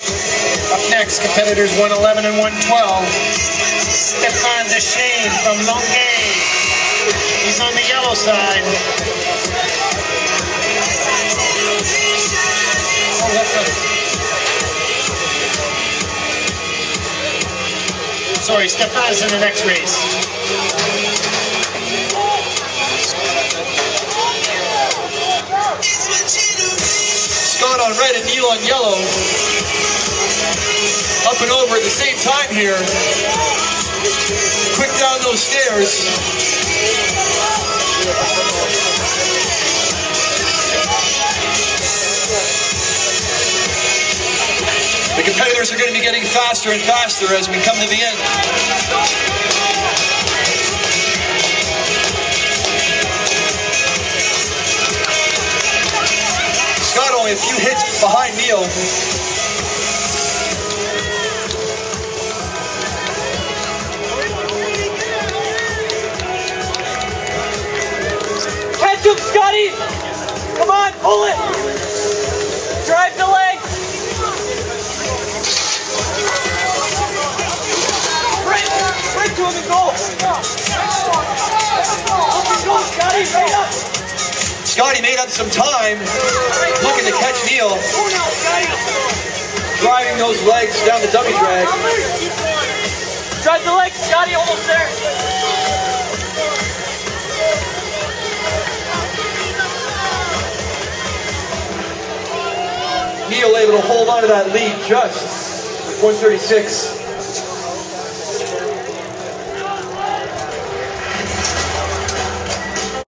Up next, competitors 111 and 112. Stefan Deschênes from Longueuil. He's on the yellow side. Oh, that's sorry, Stefan's in the next race. Scott on red and Neil on yellow. Up and over at the same time here. Quick down those stairs. The competitors are going to be getting faster and faster as we come to the end. Scott only a few hits behind Neil. Catch him, Scotty! Come on, pull it! Drive the leg! Sprint to him and go! Up and go, Scotty! Right up! Scotty made up some time, looking to catch Neil. Driving those legs down the dummy drag. Drive the legs, Scotty, almost there. Neil able to hold on to that lead just with 136.